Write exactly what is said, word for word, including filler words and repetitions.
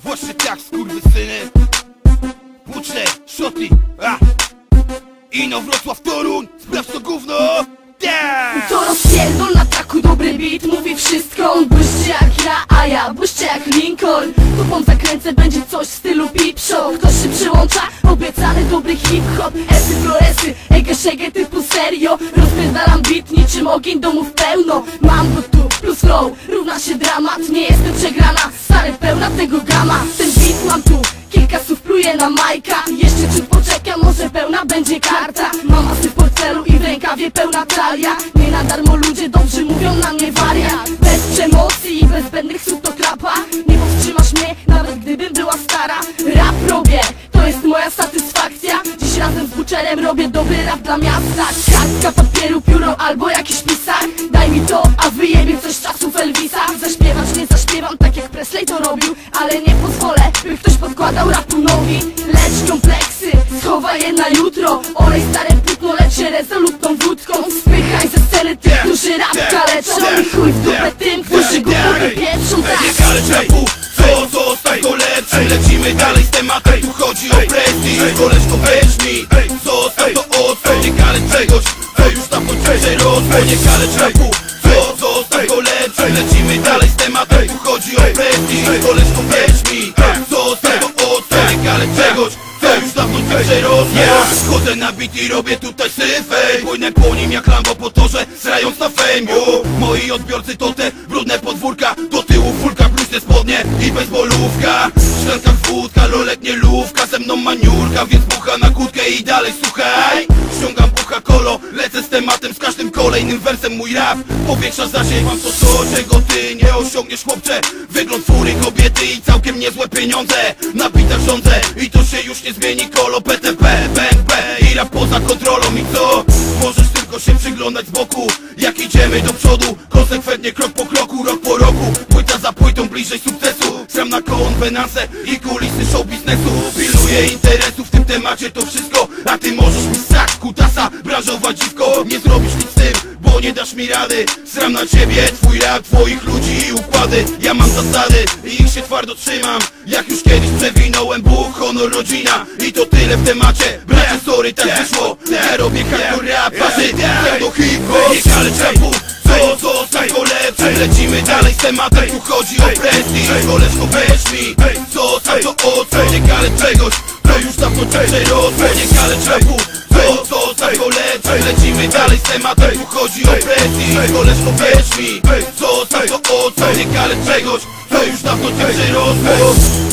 Właśnie tak, skurwysyny. Włóczę, szoty, a Ino, Wrocław, Toruń, sprawdź to gówno. Yeah! To rozpierdol na taku, dobry beat mówi wszystko. On błyszczy jak ja, a ja błyszczę jak Lincoln. Tupą zakręcę, będzie coś w stylu Peep Show. Ktoś się przyłącza, obiecany dobry hip-hop. Esy, floresy, ege, szege typu serio. Rozpierdalam beat niczym ogień, domów pełno. Mam go tu, plus flow, równa się dramat. Nie jestem przegrana, stary, pełna tego gama. Ten beat mam tu, kilka słów pluję na majka. Jeszcze czym poczekam, może pełna będzie karta. Mam asy w portfelu i w rękawie pełna talia. Nie na darmo ludzie dobrzy mówią na mnie wariat. Bez przemocy i bez zbędnych słów to klapa. Nie powstrzymasz mnie, nawet gdybym była stara. Rap robię, to jest moja satysfakcja. Dziś razem z Butcherem robię dobry rap dla miasta. Kartka papieru, pióro albo jakiś pisak. Daj mi to, a wyjebie coś z czasów Elvisa. Zaśpiewać nie zaśpiewam tak jak Presley to robił, ale nie pozwolę, by ktoś podkładał rapu nowi. Lecz kompleksy, schowaj je na jutro. Olej stare płótno, lecz się rezolutną wódką. Spychaj ze sceny tych, którzy rap kaleczą. I chuj w dupę tym, którzy go wypieprzą. Nie kaleć rapu, co, co ostatnio lepszy. Lecimy dalej z tematem, tu chodzi o prestiż. Koleżko, weź mi, co ostatnio odstał. Nie kaleć czegoś, co już dawno ciężej rosło. Nie kaleć rapu, co, co ostatnio lepszy. Lecimy dalej z tematem, tu chodzi o prestiż. Koleżko, weź mi, co ostatnio odstał. Nie kaleć czegoś, co już dawno ciężej rosło. Chodzę na bit i robię tutaj syfej. Płynę po nim jak Lambo po torze, srając na fame. Moi odbiorcy to te brudne podwórka. Do tyłu fulka, bluźne spodnie i bejsbolówka. W szklankach wódka, lolek nie lówka. Ze mną maniurka, więc bucha na kłódkę i dalej słuchaj. Ściągam bucha kolo, lecę z tematem. Z każdym kolejnym wersem mój rap powiększa zasięg. Mam to co, czego ty nie osiągniesz, chłopcze. Wygląd fury, kobiety i całkiem niezłe pieniądze. Na bitach rządzę i to się już nie zmieni. Kolo, P T P, bang, bang. I rap poza kontrolą i co? Możesz tylko się przyglądać z boku, jak idziemy do przodu. Konsekwentnie, krok po kroku, rok po roku. Płyta za płytą, bliżej sukcesu. Sram na konwenanse i kulisy show biznesu. Pilnuję interesów w tym temacie, to wszystko. A ty możesz mi ssać, kutasa, branżowa dziwko. Nie zrobisz nic z tym, bo nie dasz mi rady. Sram na ciebie, twój rap, twoich ludzi i układy. Ja mam zasady i ich się twardo trzymam. Jak już kiedyś przewinąłem, Bóg, honor, rodzina. I to tyle w temacie, bracie, sorry, tak wyszło. Ja robię hardcore rap, waszy do hip-hop. Nie kaleć rapu, co, co ostatnio lepszy. Lecimy dalej z tematem, tu chodzi o prestiż. Koleżko, weź mi, co ostatnio odstał. Nie kaleć czegoś, to już dawno ciężej rosło. Nie kaleć rapu, co, co ostatnio lepszy. Lecimy dalej z tematem, tu chodzi o prestiż. Koleżko, weź mi, co ostatnio odstał. Nie kaleć czegoś, to już dawno ciężej rosło.